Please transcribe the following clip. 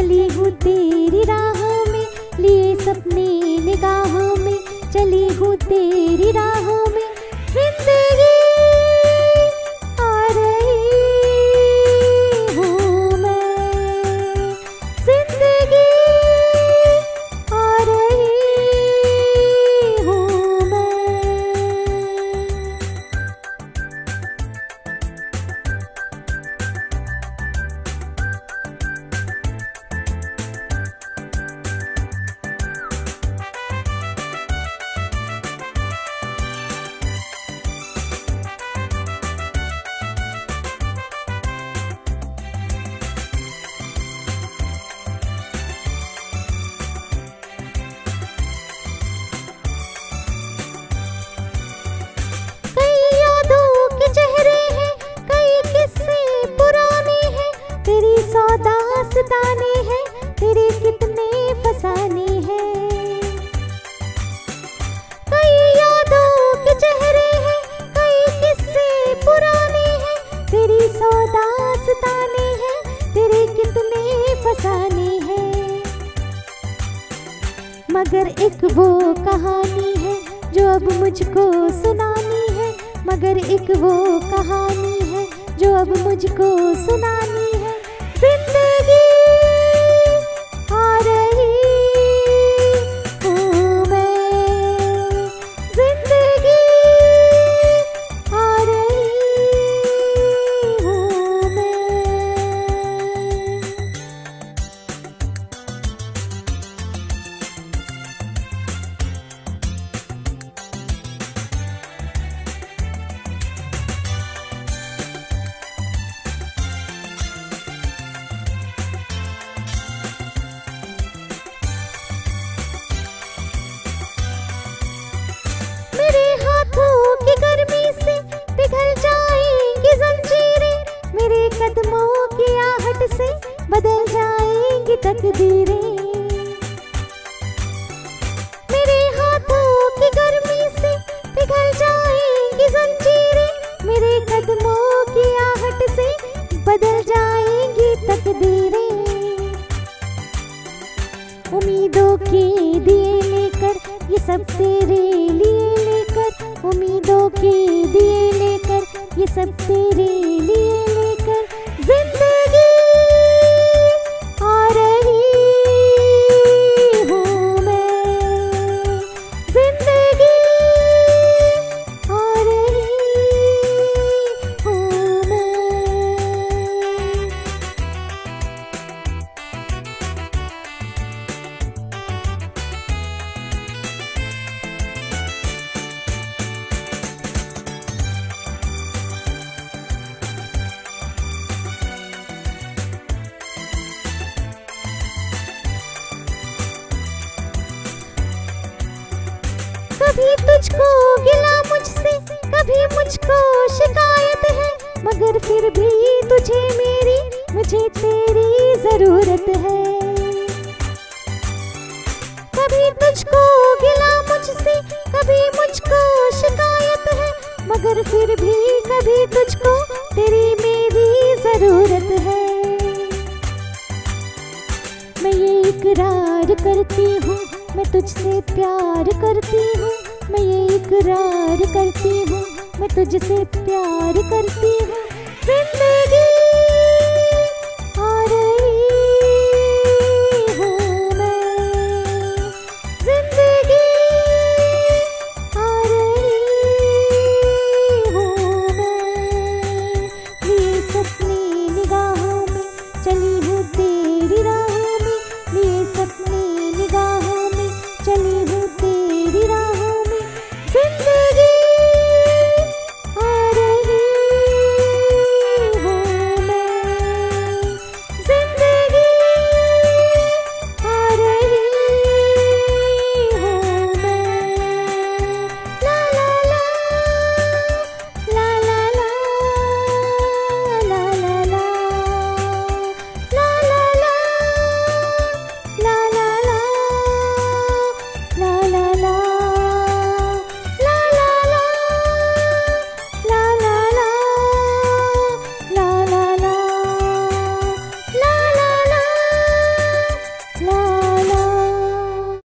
चली हूँ तेरी राहों में, लिए सपने निगाहों में, चली हूँ तेरी राहों में। जिंदगी आ रही हूँ मैं, जिंदगी आ रही हूँ मैं। दास्ताने हैं तेरे कितने फसाने हैं, कई यादों के चेहरे हैं, कई किस्से पुराने हैं, तेरी सौ दास्ताने हैं, तेरे कितने फसाने हैं। मगर एक वो कहानी है जो अब मुझको सुनानी है, मगर एक वो कहानी है जो अब मुझको सुनानी है। जिंदगी आ रही हूँ मैं, जिंदगी आ रही हूँ मैं। मेरे हाथों की गर्मी से पिघल जाएंगी जंजीरें, मेरे कदमों की आहट से बदल जाएंगी तकदीरें। मेरे हाथों की गर्मी से पिघल जाएंगी जंजीरें, मेरे कदमों की आहट से बदल जाएंगी तकदीरें। उम्मीदों के दिए लेकर ये सब तेरे लिए लेकर, उम्मीदों के दिए लेकर ये सब तेरे लिए लेकर। जिंदगी आ रही हूँ मैं, जिंदगी आ रही हूँ मैं। कभी तुझको गिला मुझसे, कभी मुझको शिकायत है, मगर फिर भी तुझे मेरी, मुझे तेरी जरूरत है। कभी तुझको गिला मुझसे, कभी मुझको शिकायत है, मगर फिर भी कभी तुझको तेरी मेरी जरूरत है। मैं ये इकरार करती हूँ, मैं तुझसे प्यार करती हूँ, मैं ये इकरार करती हूँ, मैं तुझसे प्यार करती हूँ। जिंदगी